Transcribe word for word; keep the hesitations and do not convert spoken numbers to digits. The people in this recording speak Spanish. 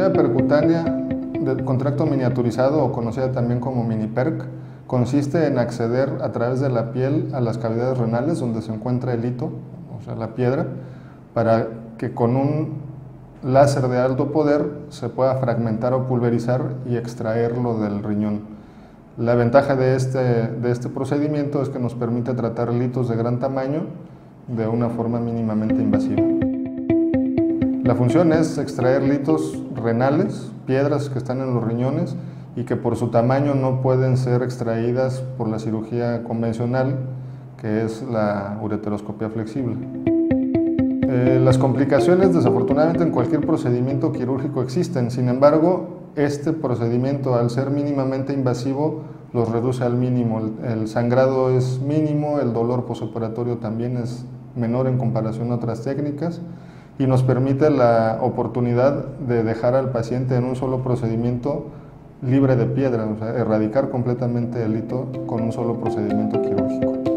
cirugía percutánea de, con tracto miniaturizado, o conocida también como mini PERC, consiste en acceder a través de la piel a las cavidades renales donde se encuentra el hito, o sea, la piedra, para que con un láser de alto poder se pueda fragmentar o pulverizar y extraerlo del riñón. La ventaja de este, de este procedimiento es que nos permite tratar litos de gran tamaño de una forma mínimamente invasiva. La función es extraer litos renales, piedras que están en los riñones y que por su tamaño no pueden ser extraídas por la cirugía convencional, que es la ureteroscopia flexible. Eh, las complicaciones, desafortunadamente, en cualquier procedimiento quirúrgico existen. Sin embargo, este procedimiento, al ser mínimamente invasivo, los reduce al mínimo. El, el sangrado es mínimo, el dolor posoperatorio también es menor en comparación a otras técnicas, y nos permite la oportunidad de dejar al paciente en un solo procedimiento libre de piedra, o sea, erradicar completamente el hito con un solo procedimiento quirúrgico.